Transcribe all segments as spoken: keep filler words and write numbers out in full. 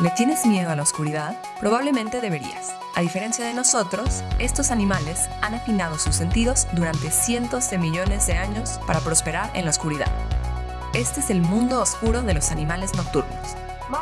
¿Le tienes miedo a la oscuridad? Probablemente deberías. A diferencia de nosotros, estos animales han afinado sus sentidos durante cientos de millones de años para prosperar en la oscuridad. Este es el mundo oscuro de los animales nocturnos.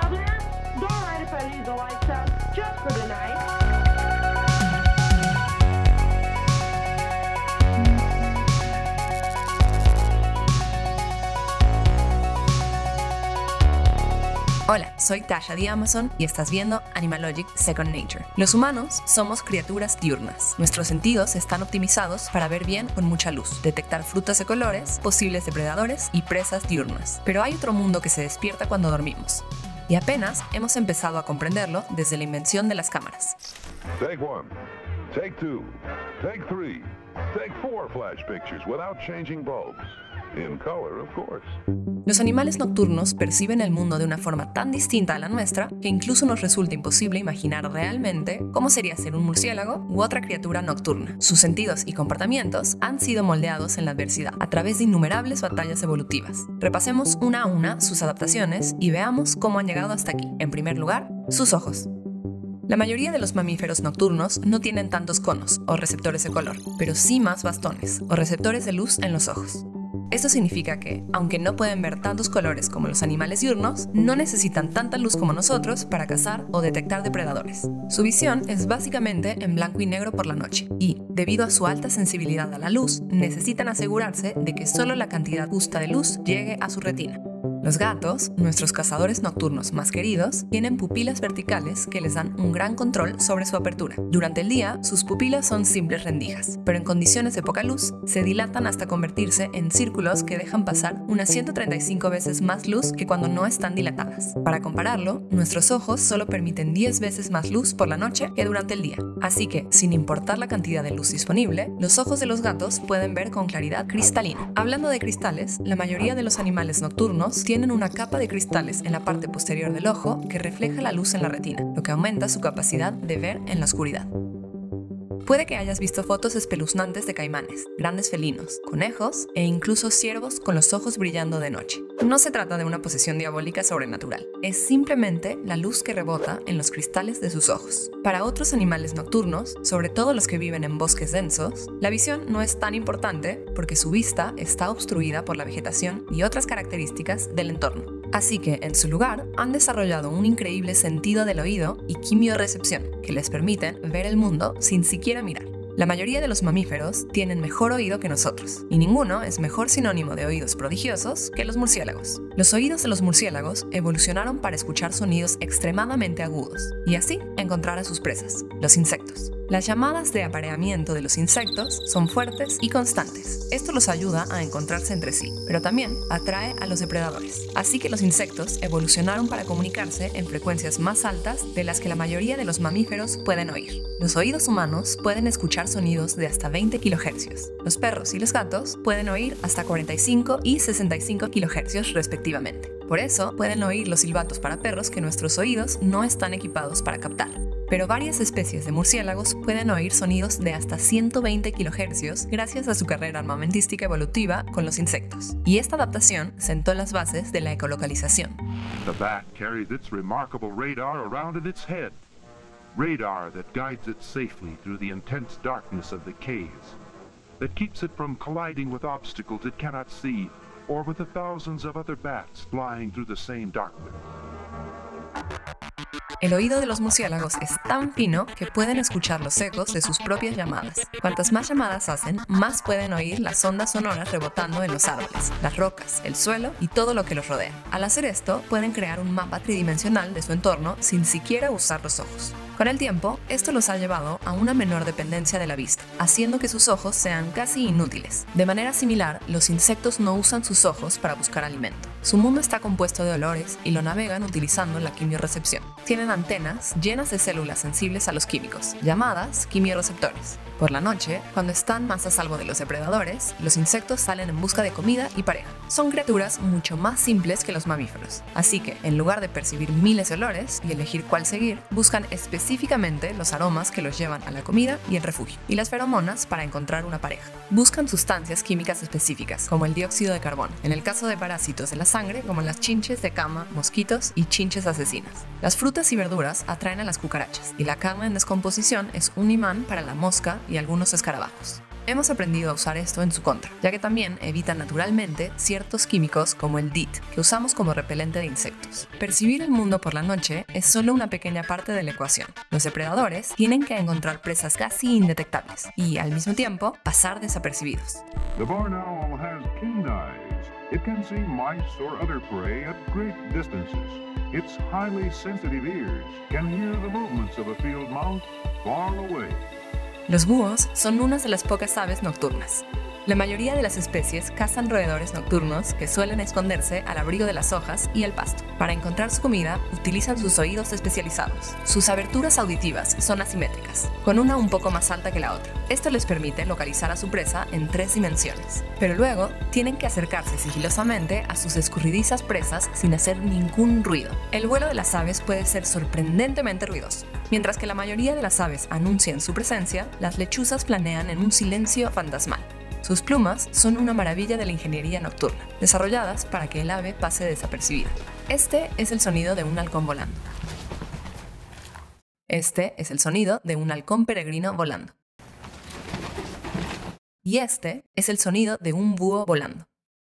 Hola, soy Tasha de Amazon y estás viendo Animalogic Second Nature. Los humanos somos criaturas diurnas. Nuestros sentidos están optimizados para ver bien con mucha luz, detectar frutas de colores, posibles depredadores y presas diurnas. Pero hay otro mundo que se despierta cuando dormimos. Y apenas hemos empezado a comprenderlo desde la invención de las cámaras. Take one, take two, take three, take four flash pictures without changing bulbs. In color, of course. Los animales nocturnos perciben el mundo de una forma tan distinta a la nuestra que incluso nos resulta imposible imaginar realmente cómo sería ser un murciélago u otra criatura nocturna. Sus sentidos y comportamientos han sido moldeados en la adversidad a través de innumerables batallas evolutivas. Repasemos una a una sus adaptaciones y veamos cómo han llegado hasta aquí. En primer lugar, sus ojos. La mayoría de los mamíferos nocturnos no tienen tantos conos o receptores de color, pero sí más bastones o receptores de luz en los ojos. Esto significa que, aunque no pueden ver tantos colores como los animales diurnos, no necesitan tanta luz como nosotros para cazar o detectar depredadores. Su visión es básicamente en blanco y negro por la noche, y, debido a su alta sensibilidad a la luz, necesitan asegurarse de que solo la cantidad justa de luz llegue a su retina. Los gatos, nuestros cazadores nocturnos más queridos, tienen pupilas verticales que les dan un gran control sobre su apertura. Durante el día, sus pupilas son simples rendijas, pero en condiciones de poca luz, se dilatan hasta convertirse en círculos que dejan pasar unas ciento treinta y cinco veces más luz que cuando no están dilatadas. Para compararlo, nuestros ojos solo permiten diez veces más luz por la noche que durante el día. Así que, sin importar la cantidad de luz disponible, los ojos de los gatos pueden ver con claridad cristalina. Hablando de cristales, la mayoría de los animales nocturnos tienen tienen una capa de cristales en la parte posterior del ojo que refleja la luz en la retina, lo que aumenta su capacidad de ver en la oscuridad. Puede que hayas visto fotos espeluznantes de caimanes, grandes felinos, conejos e incluso ciervos con los ojos brillando de noche. No se trata de una posesión diabólica sobrenatural, es simplemente la luz que rebota en los cristales de sus ojos. Para otros animales nocturnos, sobre todo los que viven en bosques densos, la visión no es tan importante porque su vista está obstruida por la vegetación y otras características del entorno. Así que, en su lugar, han desarrollado un increíble sentido del oído y quimiorrecepción que les permiten ver el mundo sin siquiera mirar. La mayoría de los mamíferos tienen mejor oído que nosotros, y ninguno es mejor sinónimo de oídos prodigiosos que los murciélagos. Los oídos de los murciélagos evolucionaron para escuchar sonidos extremadamente agudos, y así encontrar a sus presas, los insectos. Las llamadas de apareamiento de los insectos son fuertes y constantes. Esto los ayuda a encontrarse entre sí, pero también atrae a los depredadores. Así que los insectos evolucionaron para comunicarse en frecuencias más altas de las que la mayoría de los mamíferos pueden oír. Los oídos humanos pueden escuchar sonidos de hasta veinte kilohercios. Los perros y los gatos pueden oír hasta cuarenta y cinco y sesenta y cinco kilohercios respectivamente. Por eso pueden oír los silbatos para perros que nuestros oídos no están equipados para captar. Pero varias especies de murciélagos pueden oír sonidos de hasta ciento veinte kilohercios gracias a su carrera armamentística evolutiva con los insectos. Y esta adaptación sentó las bases de la ecolocalización. The bat carries its remarkable radar around in its head. Radar that guides it safely through the intense darkness of the caves. That keeps it from colliding with obstacles it cannot see or with the thousands of other bats flying through the same darkness. El oído de los murciélagos es tan fino que pueden escuchar los ecos de sus propias llamadas. Cuantas más llamadas hacen, más pueden oír las ondas sonoras rebotando en los árboles, las rocas, el suelo y todo lo que los rodea. Al hacer esto, pueden crear un mapa tridimensional de su entorno sin siquiera usar los ojos. Con el tiempo, esto los ha llevado a una menor dependencia de la vista, haciendo que sus ojos sean casi inútiles. De manera similar, los insectos no usan sus ojos para buscar alimento. Su mundo está compuesto de olores y lo navegan utilizando la quimiorrecepción. Tienen antenas llenas de células sensibles a los químicos, llamadas quimiorreceptores. Por la noche, cuando están más a salvo de los depredadores, los insectos salen en busca de comida y pareja. Son criaturas mucho más simples que los mamíferos, así que en lugar de percibir miles de olores y elegir cuál seguir, buscan específicamente los aromas que los llevan a la comida y el refugio, y las feromonas para encontrar una pareja. Buscan sustancias químicas específicas, como el dióxido de carbono. En el caso de parásitos de las sangre como las chinches de cama, mosquitos y chinches asesinas. Las frutas y verduras atraen a las cucarachas y la carne en descomposición es un imán para la mosca y algunos escarabajos. Hemos aprendido a usar esto en su contra, ya que también evita naturalmente ciertos químicos como el D E E T, que usamos como repelente de insectos. Percibir el mundo por la noche es solo una pequeña parte de la ecuación. Los depredadores tienen que encontrar presas casi indetectables y, al mismo tiempo, pasar desapercibidos. The barn owl has keen eyes. It can see mice or other prey at great distances. Its highly sensitive ears can hear the movements of a field mouse far away. Los búhos son unas de las pocas aves nocturnas. La mayoría de las especies cazan roedores nocturnos que suelen esconderse al abrigo de las hojas y el pasto. Para encontrar su comida, utilizan sus oídos especializados. Sus aberturas auditivas son asimétricas, con una un poco más alta que la otra. Esto les permite localizar a su presa en tres dimensiones. Pero luego, tienen que acercarse sigilosamente a sus escurridizas presas sin hacer ningún ruido. El vuelo de las aves puede ser sorprendentemente ruidoso. Mientras que la mayoría de las aves anuncian su presencia, las lechuzas planean en un silencio fantasmal. Sus plumas son una maravilla de la ingeniería nocturna, desarrolladas para que el ave pase desapercibida. Este es el sonido de un halcón volando. Este es el sonido de un halcón peregrino volando. Y este es el sonido de un búho volando.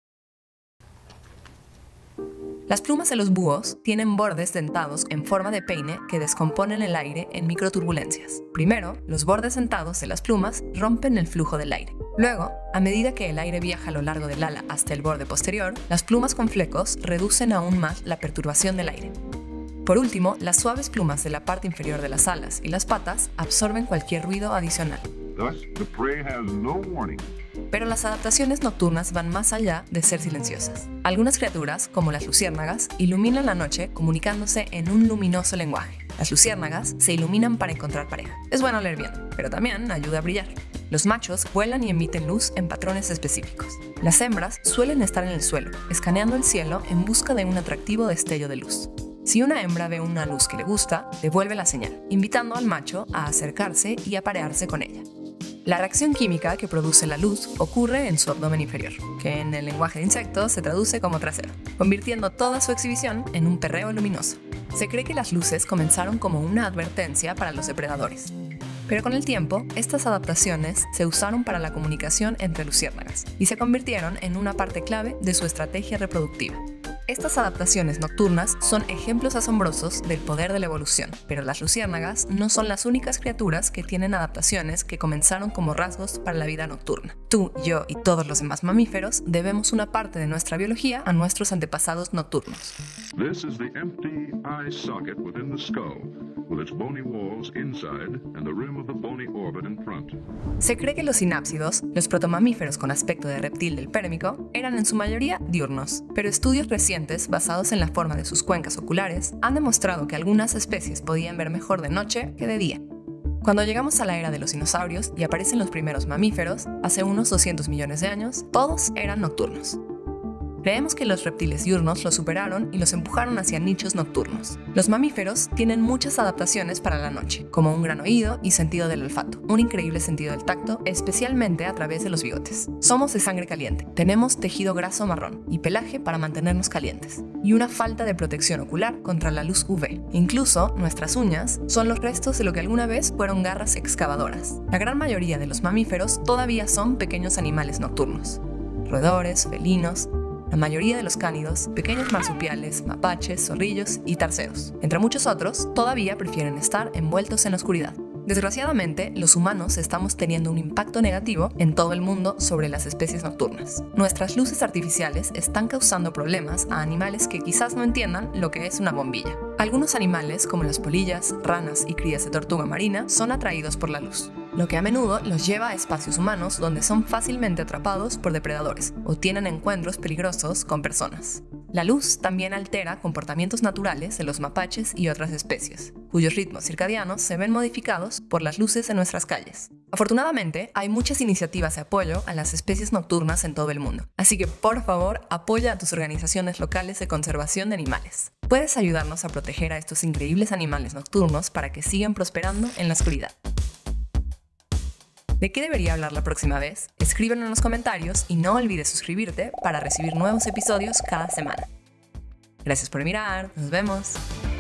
Las plumas de los búhos tienen bordes dentados en forma de peine que descomponen el aire en microturbulencias. Primero, los bordes dentados de las plumas rompen el flujo del aire. Luego, a medida que el aire viaja a lo largo del ala hasta el borde posterior, las plumas con flecos reducen aún más la perturbación del aire. Por último, las suaves plumas de la parte inferior de las alas y las patas absorben cualquier ruido adicional. Thus, the prey has no warning. Pero las adaptaciones nocturnas van más allá de ser silenciosas. Algunas criaturas, como las luciérnagas, iluminan la noche comunicándose en un luminoso lenguaje. Las luciérnagas se iluminan para encontrar pareja. Es bueno leer bien, pero también ayuda a brillar. Los machos vuelan y emiten luz en patrones específicos. Las hembras suelen estar en el suelo, escaneando el cielo en busca de un atractivo destello de luz. Si una hembra ve una luz que le gusta, devuelve la señal, invitando al macho a acercarse y aparearse con ella. La reacción química que produce la luz ocurre en su abdomen inferior, que en el lenguaje de insectos se traduce como trasero, convirtiendo toda su exhibición en un perreo luminoso. Se cree que las luces comenzaron como una advertencia para los depredadores. Pero con el tiempo, estas adaptaciones se usaron para la comunicación entre luciérnagas y se convirtieron en una parte clave de su estrategia reproductiva. Estas adaptaciones nocturnas son ejemplos asombrosos del poder de la evolución, pero las luciérnagas no son las únicas criaturas que tienen adaptaciones que comenzaron como rasgos para la vida nocturna. Tú, yo y todos los demás mamíferos debemos una parte de nuestra biología a nuestros antepasados nocturnos. This is the empty eye socket within the skull, with its bony walls inside and the rim of the bony orbit in front. Se cree que los sinápsidos, los protomamíferos con aspecto de reptil del pérmico, eran en su mayoría diurnos, pero estudios recientes basados en la forma de sus cuencas oculares han demostrado que algunas especies podían ver mejor de noche que de día. Cuando llegamos a la era de los dinosaurios y aparecen los primeros mamíferos, hace unos doscientos millones de años, todos eran nocturnos. Creemos que los reptiles diurnos los superaron y los empujaron hacia nichos nocturnos. Los mamíferos tienen muchas adaptaciones para la noche, como un gran oído y sentido del olfato, un increíble sentido del tacto, especialmente a través de los bigotes. Somos de sangre caliente, tenemos tejido graso marrón y pelaje para mantenernos calientes, y una falta de protección ocular contra la luz U V. Incluso, nuestras uñas son los restos de lo que alguna vez fueron garras excavadoras. La gran mayoría de los mamíferos todavía son pequeños animales nocturnos. Roedores, felinos, la mayoría de los cánidos, pequeños marsupiales, mapaches, zorrillos y tarseros. Entre muchos otros, todavía prefieren estar envueltos en la oscuridad. Desgraciadamente, los humanos estamos teniendo un impacto negativo en todo el mundo sobre las especies nocturnas. Nuestras luces artificiales están causando problemas a animales que quizás no entiendan lo que es una bombilla. Algunos animales, como las polillas, ranas y crías de tortuga marina, son atraídos por la luz, lo que a menudo los lleva a espacios humanos donde son fácilmente atrapados por depredadores o tienen encuentros peligrosos con personas. La luz también altera comportamientos naturales de los mapaches y otras especies, cuyos ritmos circadianos se ven modificados por las luces en nuestras calles. Afortunadamente, hay muchas iniciativas de apoyo a las especies nocturnas en todo el mundo, así que por favor apoya a tus organizaciones locales de conservación de animales. Puedes ayudarnos a proteger a estos increíbles animales nocturnos para que sigan prosperando en la oscuridad. ¿De qué debería hablar la próxima vez? Escríbelo en los comentarios y no olvides suscribirte para recibir nuevos episodios cada semana. Gracias por mirar, nos vemos.